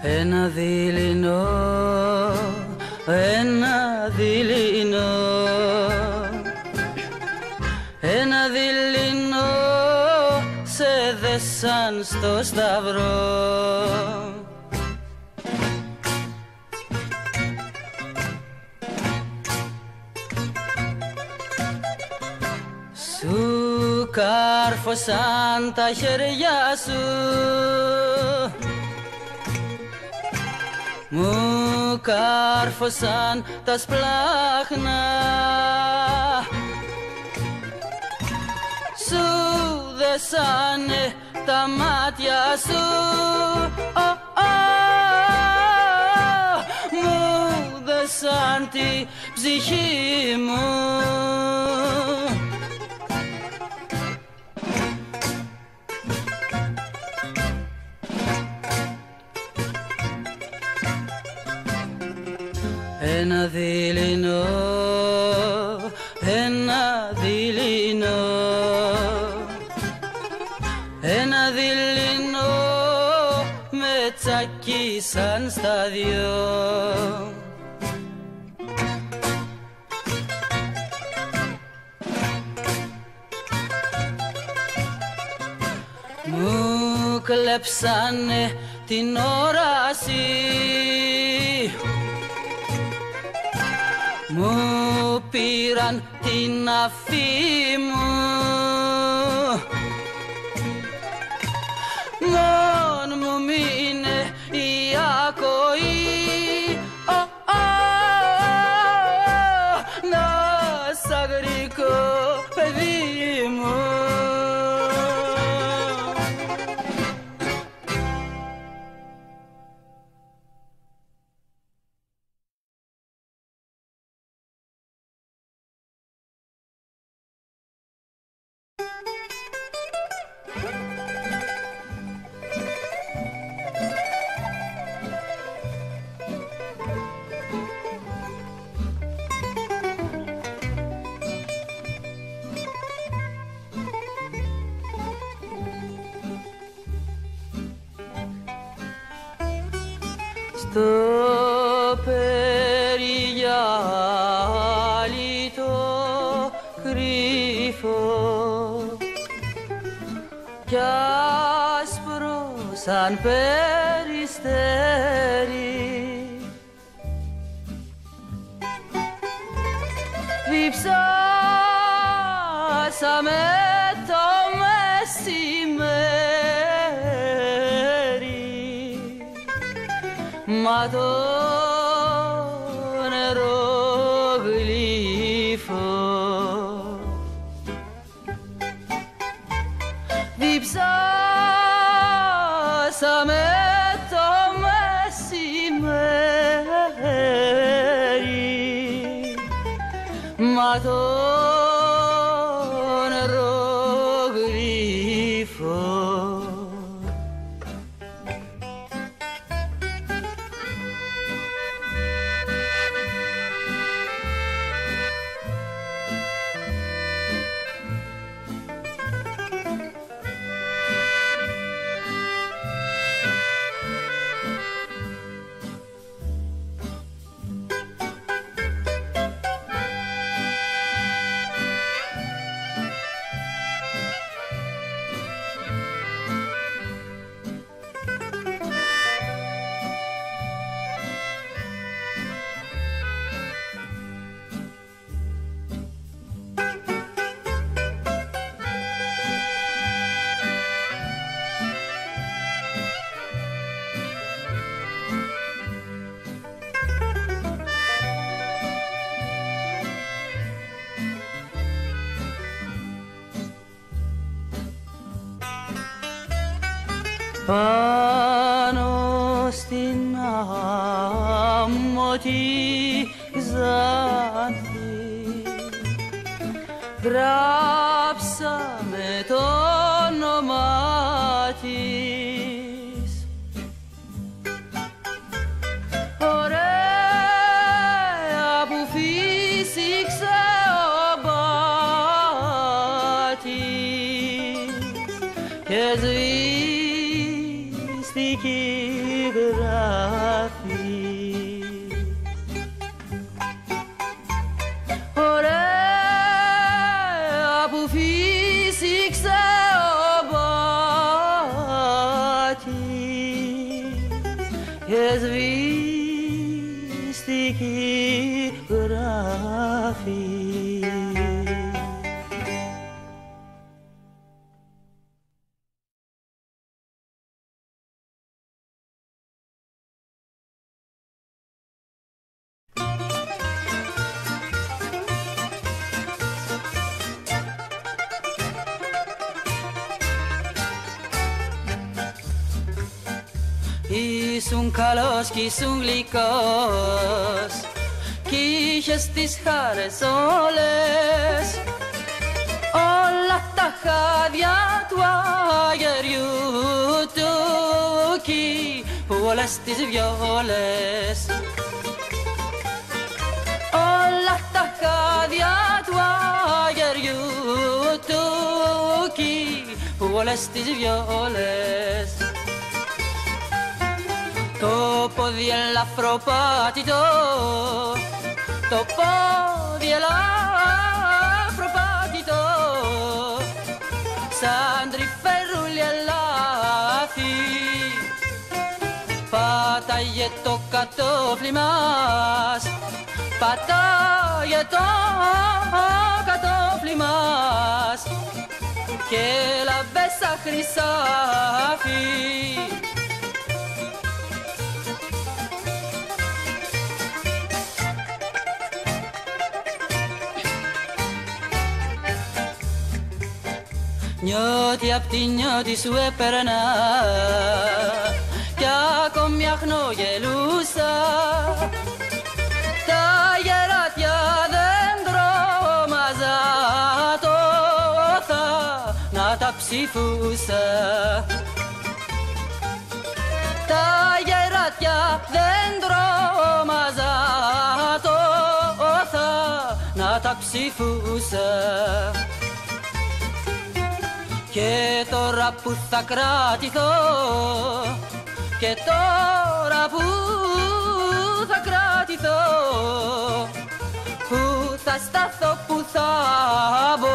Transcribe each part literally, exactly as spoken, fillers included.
Ένα δειλινό, ένα δειλινό, ένα δειλινό σε δέσαν στο σταυρό. Σου κάρφωσαν τα χέρια σου, μου κάρφωσαν τα σπλάχνα, σου δέσανε τα μάτια σου, oh, oh, μου δέσαν τη ψυχή μου. Ένα δειλινό, ένα δειλινό, ένα δειλινό με τσακίσαν στα δυο. Μου κλέψανε την όραση, μου πήραν την αφή μου, μόν μου μείνε η ακοή, oh, oh, oh, να σ' αγρικό παιδί μου. Στο περιγυάλι το κρύφο κι άσπρο σαν περιστέρι, διψάσαμε το μεσημέρι, μα το νερογλύφο διψάσαμε το μεσημέρι, μα το νερογλύφο. Πάνω στην άμμο τη Ξάνθη γράψαμε το όνομά της. Ωραία που φύσηξε ο μπάτης και σβήστηκε η γράφει. Ωραία που φύσηξε ο μπάτης και σβήστηκε η γράφη. Ήσουν καλός κι ήσουν γλυκός κι είχες τις χάρες όλες, όλα τα χάδια του αγεριού του κι όλες τις βιόλες. Όλα τα χάδια του αγεριού του κι όλες τις βιόλες. Το πόδι ελαφροπάτητο, το πόδι ελαφροπάτητο, σαν τρυφερούλι ελάφι, πάταγε το κατόφλι μας, πάταγε το κατόφλι μας και έλαβε σαν χρυσάφι. Νιώτη απ' τη νιώτη σου έπαιρνα κι ακόμη αχνογελούσα. Τα γεράτια δεν τρόμαζα, το θάνατα ψηφούσα. Τα γεράτια δεν τρόμαζα, το θάνατα ψηφούσα. Και τώρα που θα κρατηθώ, και τώρα που θα κρατηθώ, που θα σταθώ, που θα μπω,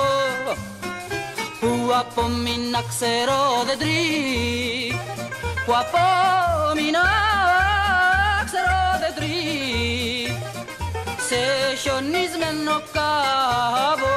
που απομείνα ξέρω δεν τρει, που απομείνα ξέρω δεν τρει, σε χιονισμένο κάμπο.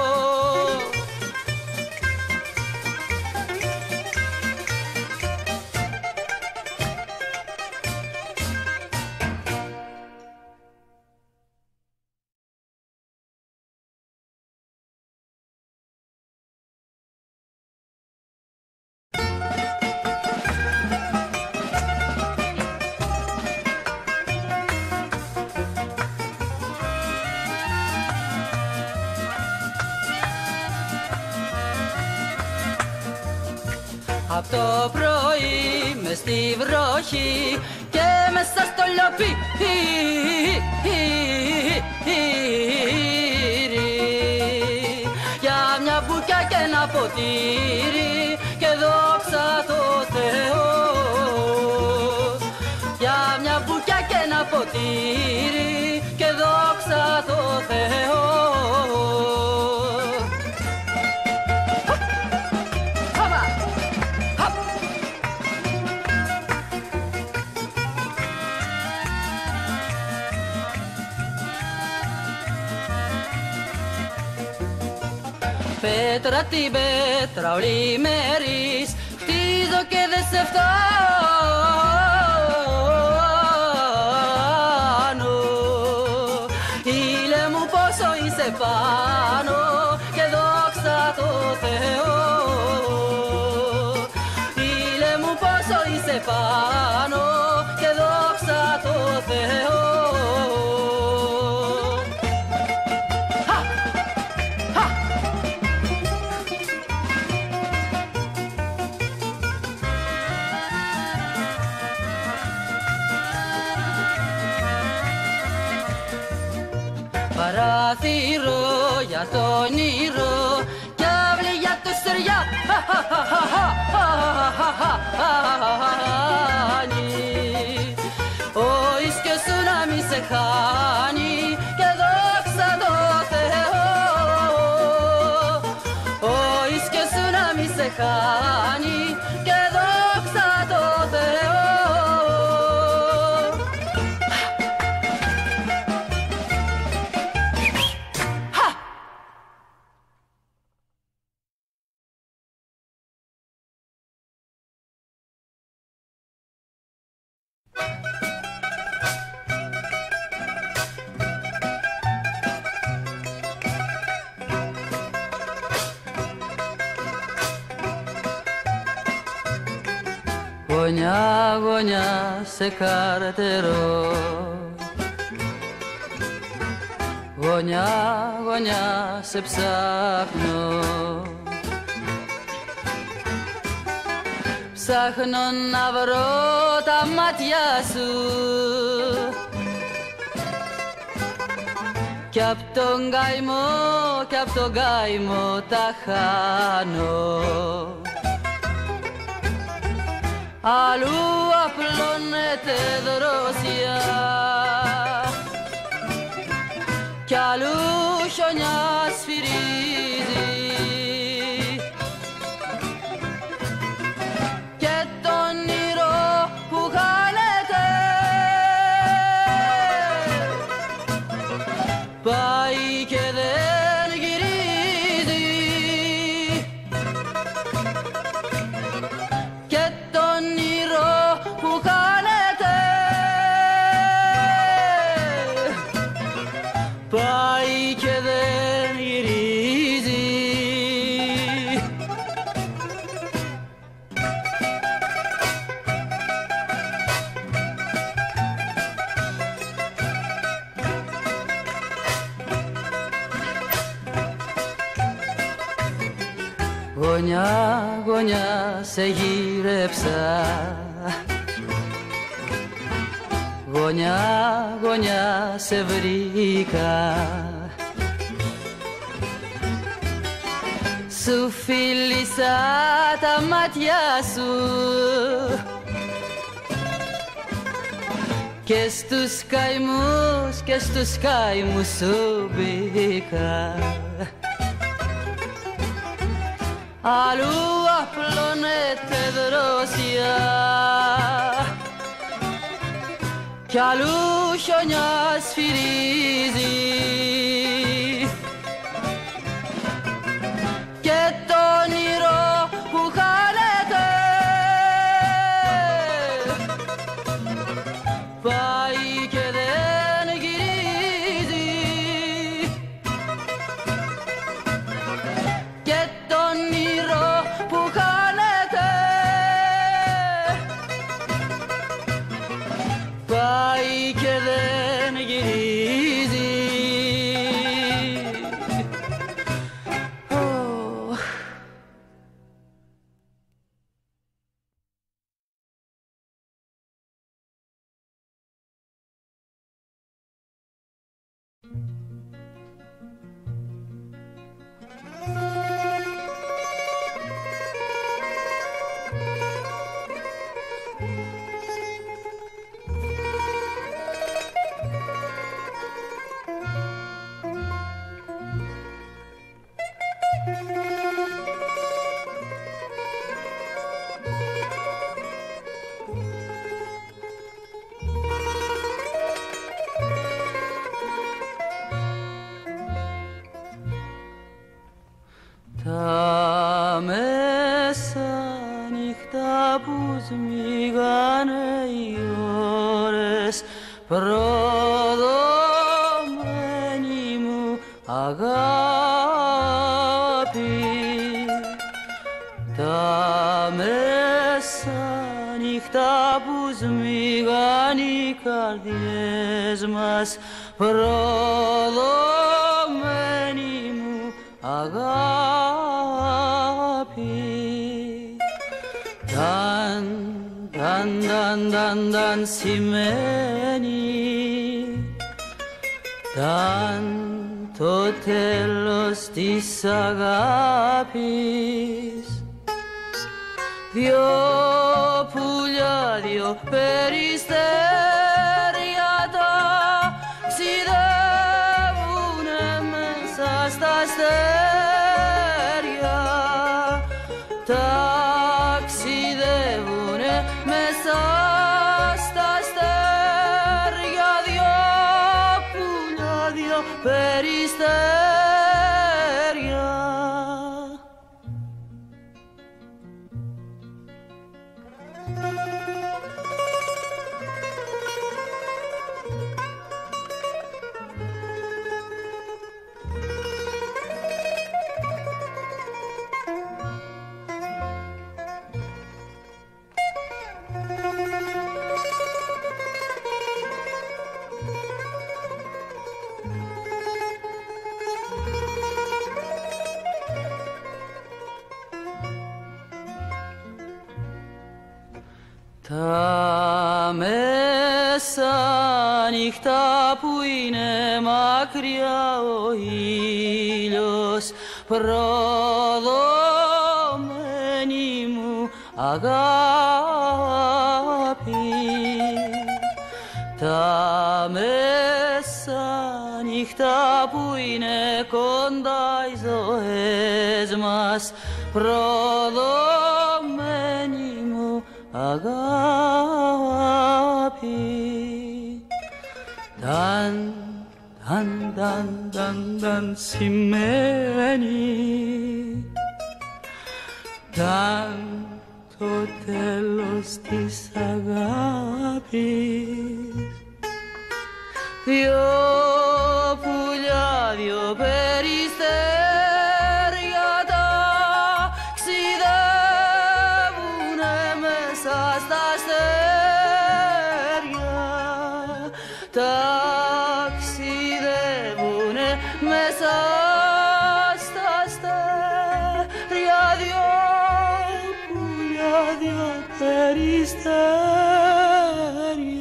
Απ' το πρωί μες στη βροχή και μέσα στο λιοπύρι για μια μπουκιά και ένα ποτήρι και δόξα τω Θεώ. Για μια μπουκιά και ένα ποτήρι και δόξα τω Θεώ. Πέτρα την πέτρα ολημέρης χτίζω και δε σε φτάνω. Ήλε μου πόσο είσαι πάνω και δόξα τω Θεώ. Ήλε μου πόσο είσαι πάνω και δόξα τω Θεώ. Παράθυρο για το όνειρο κι αυλή για το στεριά. γωνιά γωνιά σε καρτερό, γωνιά γωνιά σε ψάχνω, ψάχνω να βρω τα μάτια σου κι απ' τον καημό, κι απ' τον καημό τα χάνω. Αλλού απλώνεται δρόσια κι αλλού χιονιά σφυρίζει και το όνειρο που χάνεται πάει και δεν γυρίζει και το όνειρο που χάνεται πάει και δεν γυρίζει. Γωνιά γωνιά σε γύρεψα, γωνιά γωνιά σε βρήκα, σου φίλησα τα μάτια σου και στους καημούς και στους καημούς σου μπήκα. Αλλού απλώνεται δρόσια κι αλλού χιονιά σφυρίζει και το όνειρο που χάνεται πάει και δεν γυρίζει και το όνειρο που χάνεται πάει και δεν γυρίζει. Oh. Τα μεσάνυχτα που σμίγανε οι ώρες, προδομένη μου αγάπη. Τα μεσάνυχτα που σμίγαν οι καρδιές μας, προδομένη μου αγάπη. Ταν, ταν, ταν, ταν, ταν σημαίνει ταν το τέλος της αγάπης. Δυο πουλιά, δυο περιστέρια ταξιδεύουνε μέσα στα αστέρια, ταξιδεύουνε μέσα στα αστέρια. Δυο πουλιά, δυο περιστέρια. Τα μεσάνυχτα που είναι μακριά ο ήλιος, προδομένη μου αγάπη. Τα μεσάνυχτα που είναι κοντά οι ζωές μας, προδομένη μου αγάπη. Ταν, ταν, ταν, ταν, ταν σημαίνει ταν το τέλος της αγάπης. Δυο πουλιά, δυο περιστέρια ταξιδεύουνε μέσα στα αστέρια, ταξιδεύουνε μέσα στα αστέρια. Δυο πουλιά, δυο περιστέρια.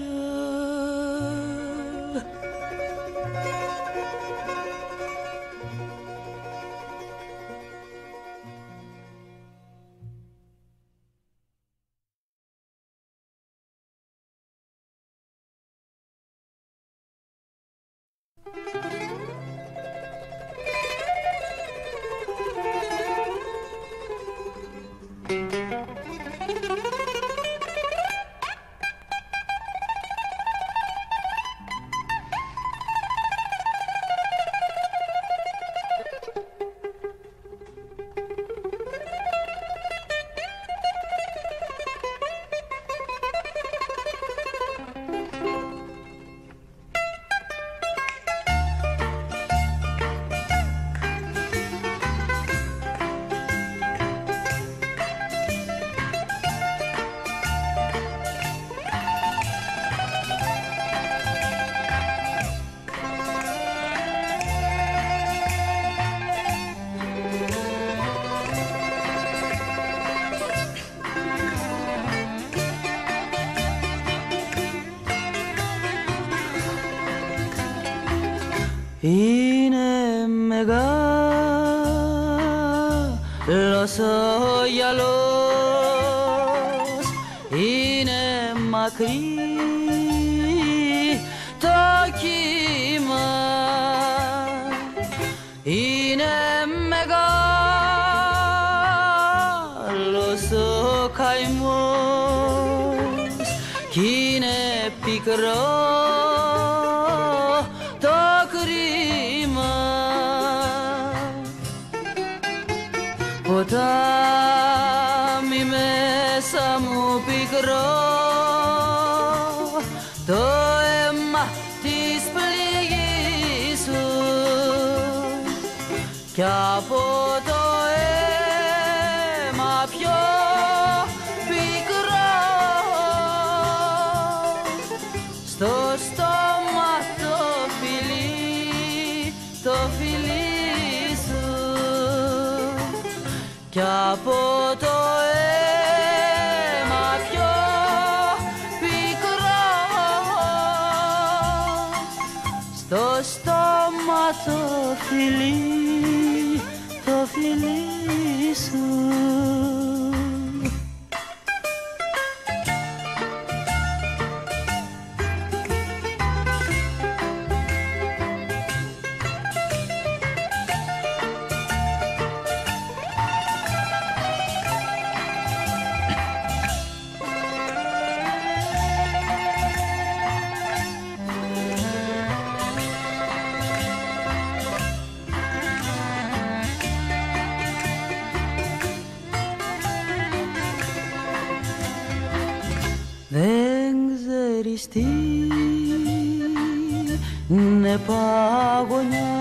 Είναι μεγάλος ο γυαλός, είναι μακρύ το κύμα, είναι μεγάλος ο καημός κι είναι πικρό το κρίμα. Ποτάμι μέσα μου πικρό, το αίμα της πληγής σου κι από το αίμα πιο πικρό στο στόμα το φιλί, το φιλί σου κι από το αίμα πιο πικρό στο στόμα το φιλί, το φιλί σου. Δεν ξέρεις τι είναι παγωνιά,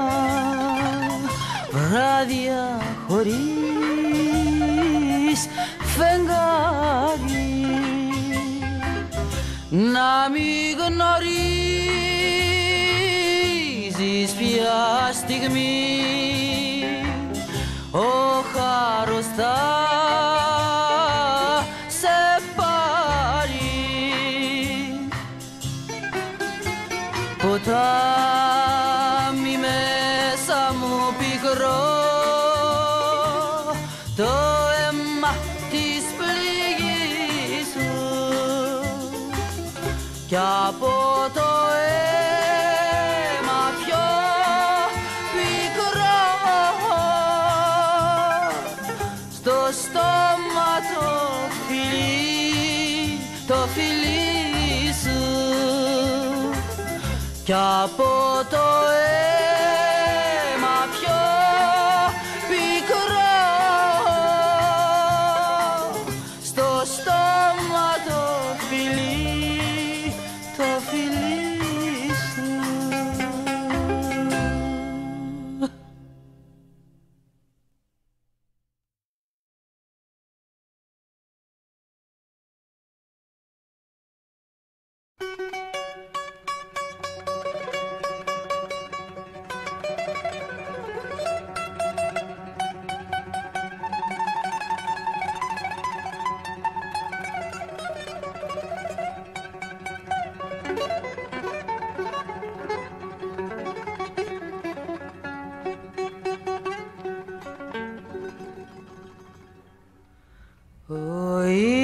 βράδια χωρίς φεγγάρι, να μη γνωρίζεις ποια στιγμή ο χάρος θα σε πάρει. ποτάμι μέσα μου πικρό, το αίμα της πληγής σου, κι από το αίμα πιο πικρό στο στόμα το φιλί, το φιλί σου, κι από το αίμα πιο πικρό στο στόμα το φιλί, το φιλί σου. Ο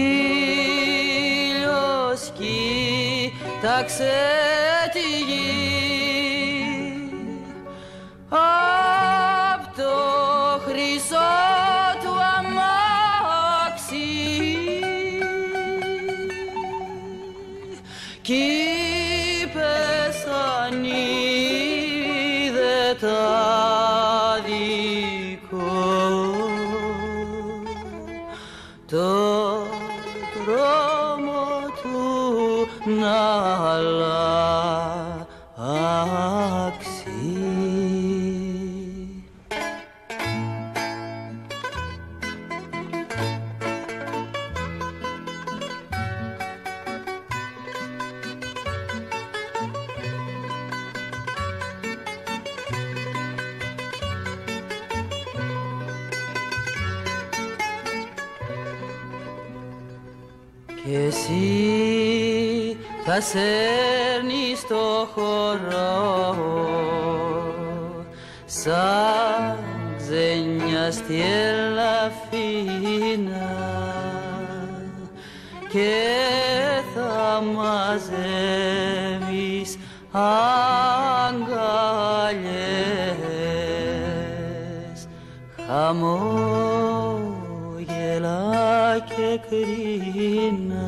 ήλιος κοίταξε τη γη απ' το χρυσό του αμάξι κι είπε σαν είδε τα δικό το δρόμο του να αλλάξει. Κι εσύ θα σέρνεις στο χώρο σαν ξένια στη Ελαφίνα και θα μαζεύεις αγκαλιές, χαμόγελα και κρίνα.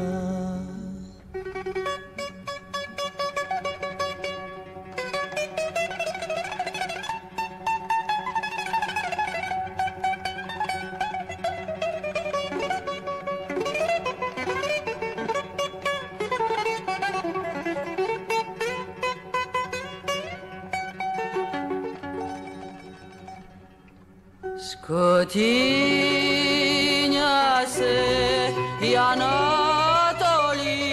Σκοτεινιάσε η Ανατολή,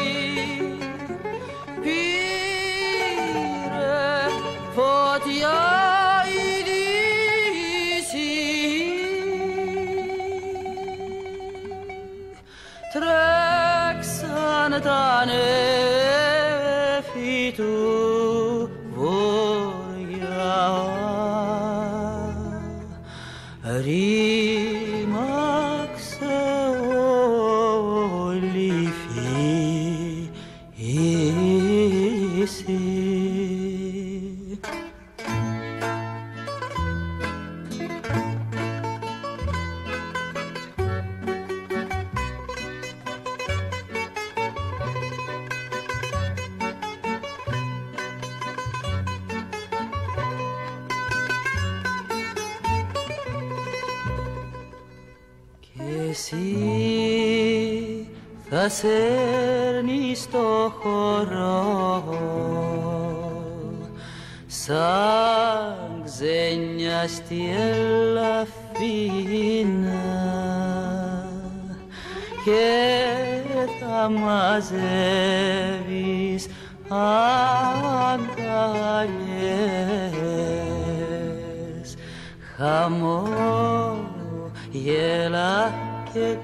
πήρε φωτιά η Δύση, τρέξαν τα νέφη του βοριά, ρήμαξε όλη η φύση. Εσύ θα σέρνεις στο χώρο σαν ξένια στη Ελαφίνα και θα μαζεύεις αγκαλιές, χαμόγελα και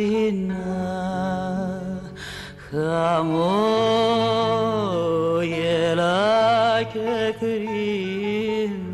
κρίνα, χαμόγελα και κρίμα.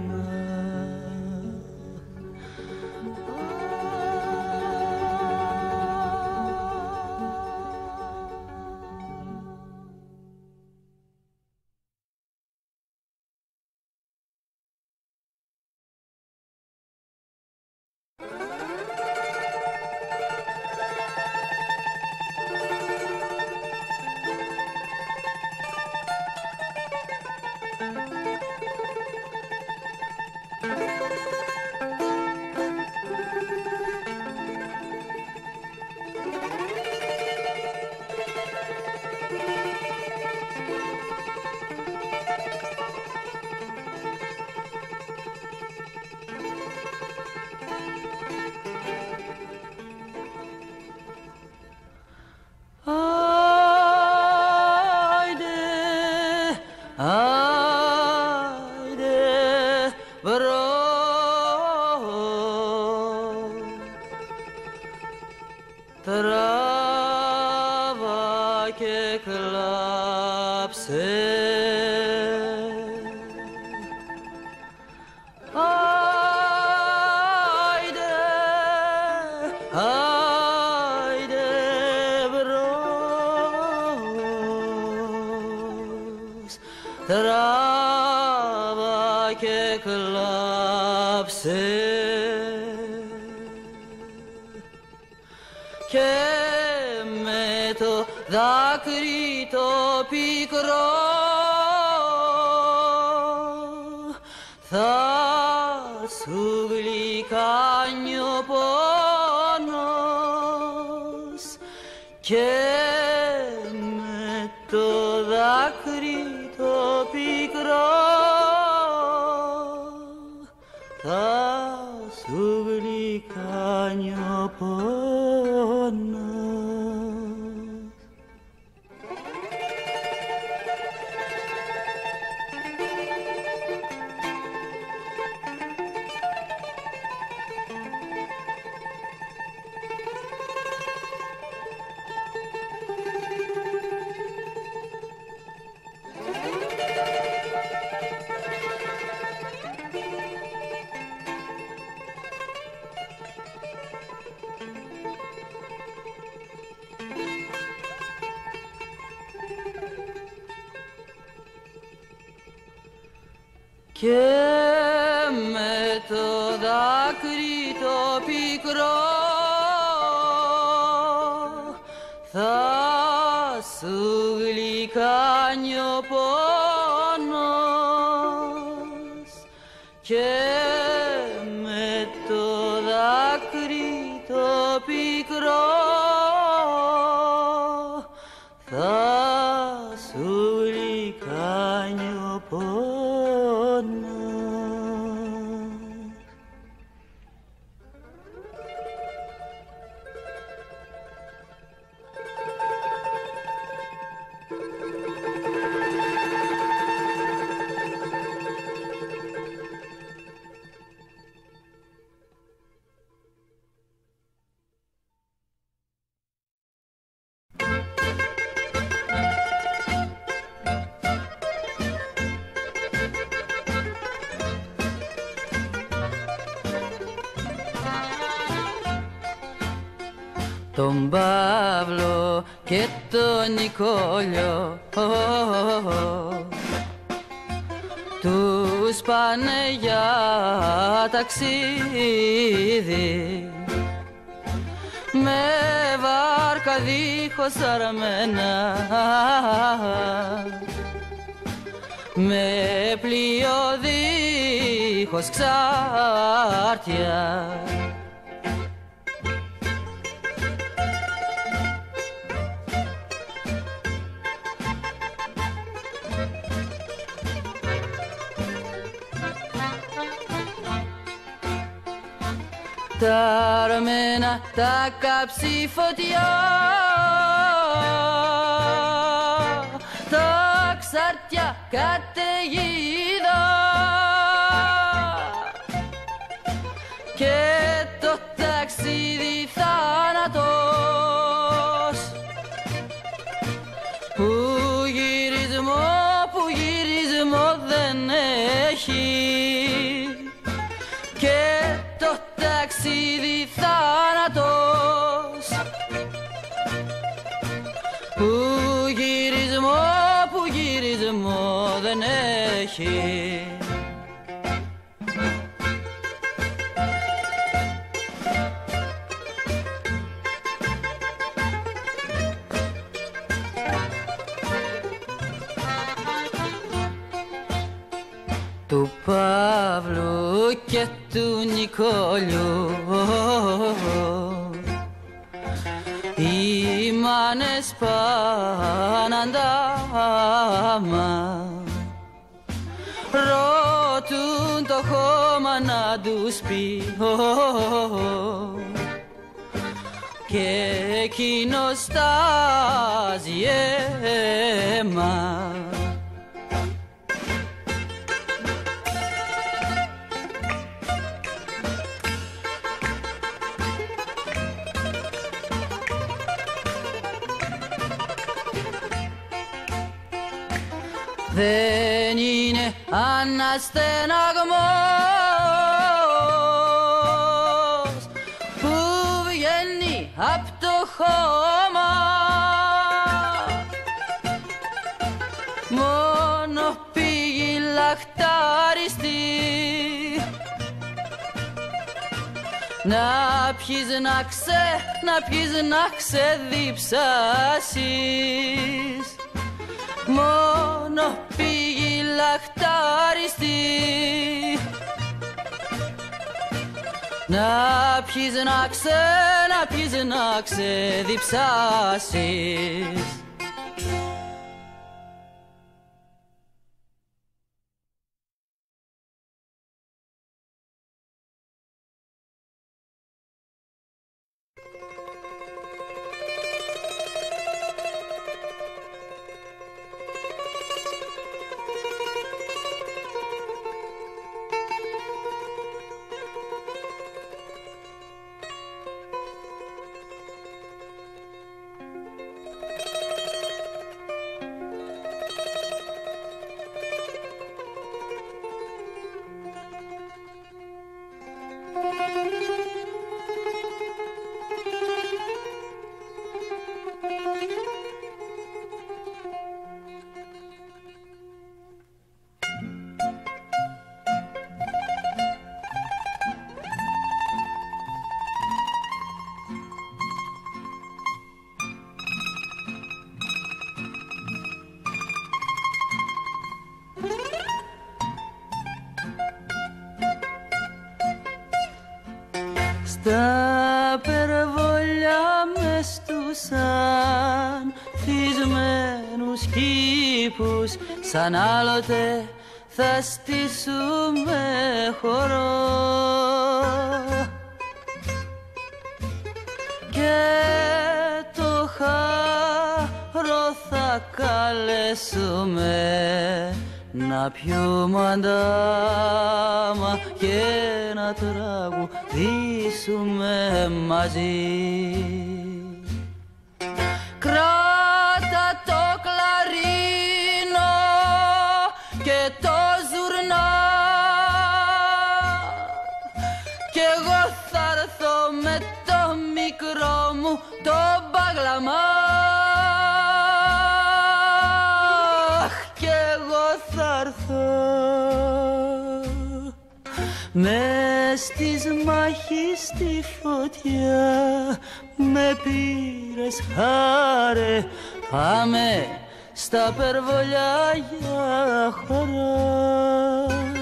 Τράβα και κλάψε. Άιντε, άιντε μπρος. Τράβα και κλάψε. Και με το δάκρυ το πικρό θα σου γλυκάνει ο πόνος. Και με το δάκρυ το πικρό θα σου γλυκάνει ο πόνος. Και με το δάκρυ το πικρό θα σου γλυκάνει ο πόνος. Και με το δάκρυ το πικρό θα σου γλυκάνει ο πόνος. Τον Παύλο και τον Νικόλιο τους πάνε για ταξίδι με βάρκα δίχως αρμένα, με πλοίο δίχως ξάρτια. Τα αρμένα τα κάψει φωτιά, τα ξάρτια καταιγίδα και το ταξίδι θάνατος, που γυρισμό, που γυρισμό δεν που γυρισμό, που γυρισμό δεν έχει. Του Παύλου και του Νικόλιου οι μάνες πάνε αντάμα, ρωτούν το χώμα να τους πει και εκείνος στάζει αίμα. Δεν είναι αναστεναγμός που βγαίνει απ' το χώμα, μόνο πήγη λαχτάριστη να πιεις να ξε, να πιεις να ξεδιψάσεις, μόνο πήγη λαχτάριστη να πιεις να ξε, να πιεις να ξεδιψάσεις. Τα περβολιά μες στους ανθισμένους κήπους, σαν άλλοτε θα στήσουμε χορό και το χαρό θα καλέσουμε να πιούμε αντάμα και να τραγουδήσουμε μαζί. Κράτα το κλαρίνο και το ζουρνά κι εγώ θα έρθω με το μικρό μου το μπαγλαμά. Μες της μάχης στη φωτιά με πήρες χάρε, πάμε στα περβολιά για χαρά.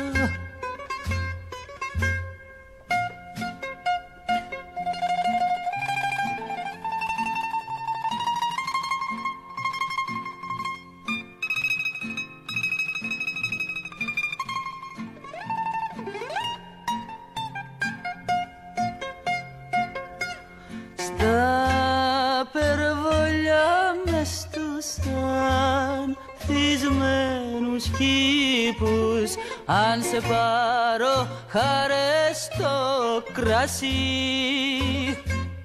Τα περβολιά μες στους ανθισμένους κήπους, αν σε πάρω χαρές στο κρασί,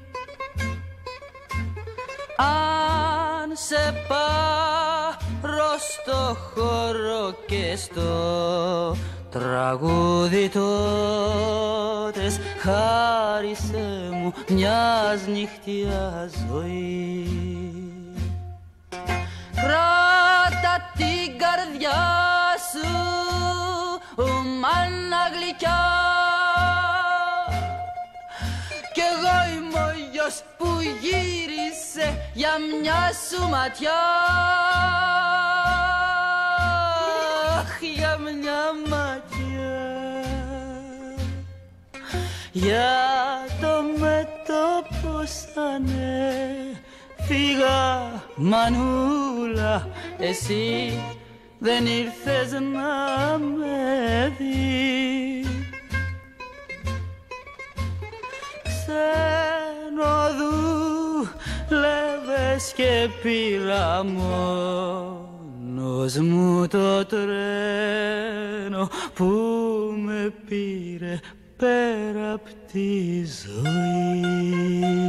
αν σε πάρω στο χώρο και στο τραγούδι, τότε χάρισε μου μιας νυχτιάς ζωή. γύρισε για μια σου ματιά, για μια ματιά. Για το μέτωπο σαν έφυγα μανούλα, εσύ δεν ήρθες να με δεις. Ξενοδούλευες και πήρα μόνος μου το τρένο που με πήρε πέρα απ' τη ζωή.